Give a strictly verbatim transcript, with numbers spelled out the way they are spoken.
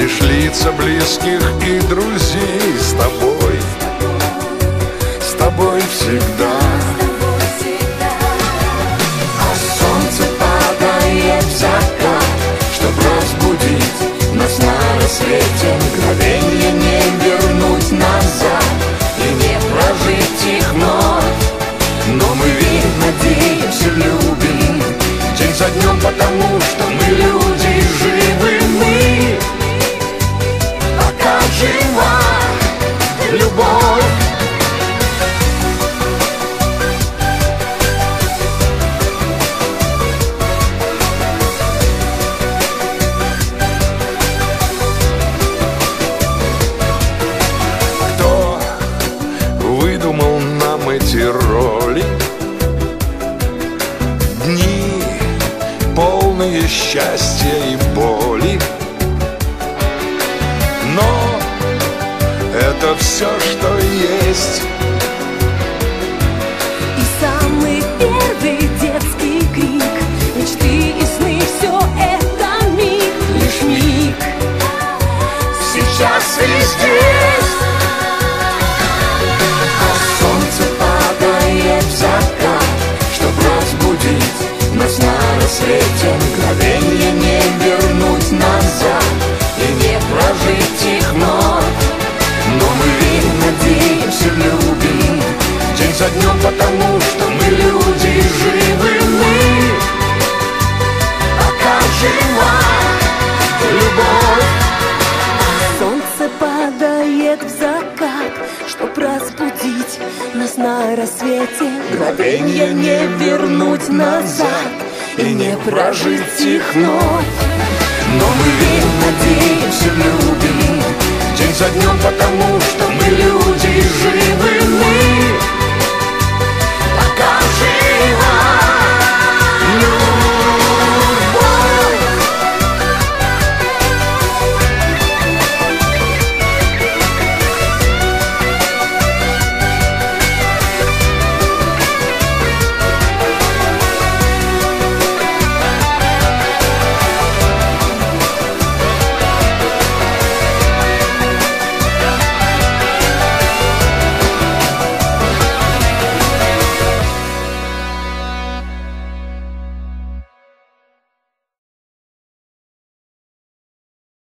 лишь лица близких и друзей. С тобой, с тобой всегда. А солнце падает в закат, чтоб разбудить нас на рассвете. Мгновенье не вернуть назад и не прожить их вновь. Но мы ведь надеемся, любим день за днем, потому что мы люди живы. Мы, пока жива любовь. Кто выдумал нам эти роли? Дни, полные счастья и боли. Но это все, что есть. И самый первый детский крик, мечты и сны, все это миг, лишь миг. Сейчас и здесь. А солнце падает в закат, чтоб разбудить нас на рассвете. Мгновенье не вернуть назад и не прожить их вновь. Но мы ведь надеемся, любим день за днем, потому что мы люди живы. Мы, пока жива любовь. Солнце падает в закат, чтоб разбудить нас на рассвете. Мгновенье не вернуть назад и не прожить их вновь. Но мы ведь надеемся, любим день за днем, потому что мы люди живы. Мы,